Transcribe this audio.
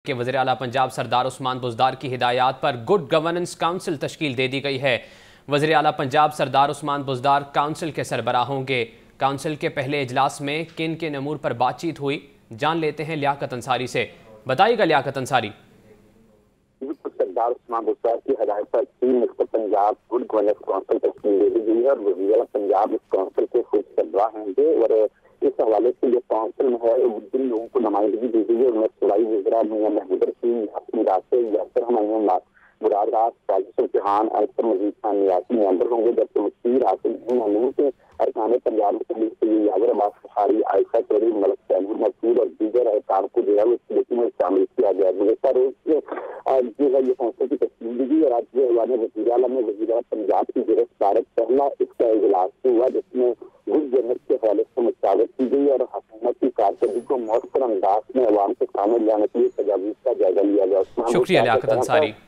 के वज़ीर आला पंजाब सरदार उस्मान बुज़दार की हिदायत पर गुड गवर्नेंस काउंसिल तश्कील दे दी गई है। वज़ीर आला पंजाब सरदार उस्मान बुज़दार काउंसिल के सरबराह होंगे। काउंसिल के पहले इजलास में किन किन अमूर पर बातचीत हुई, जान लेते हैं लियाकत अंसारी से। बताइएगा लियाकत अंसारी। सरदार उस्मान बुज़दार की हिदायत पर 3 मुख्तर पंजाब गुड गवर्नेंस काउंसिल तश्कील दे दी गई है और वज़ीर आला पंजाब इस काउंसिल के खुद सरबराह होंगे। और इस हवाले से जो काउंसिल में है जिन लोगों को नुमाइंदगी दी गई है उनमें सूबाई वज़ीरा मियां महमूद रशीद, हाकिम राशिद, यासर हमायूं, मुराद राज, साजिद चौहान, अख्तर मजीद खान नियासी मेंबर होंगे, जबकि मुस्तीर हासिल मानून के अरकान पंजाब से यागर अब्बास बुखारी, आयशा चौधरी, मलिक तैमूर मसूद और दीगर अहकाम को जो है इस मीटिंग में शामिल किया गया। गुज़श्ता रोज जो है ये काउंसिल की तश्कील दी गई और आज जो वज़ीर आला में वज़ीर आला पंजाब की गिरफ्तारत पहला इसका इजलास हुआ जिसमें गुड गवर्नेंस के हवाले से मुशावरत की गई और हुकूमत की कारकर्दगी को मौसर अंदाज में अवाम के सामने लाने के लिए तजावीज़ का जायजा लिया गया। शुक्रिया लियाकत अंसारी।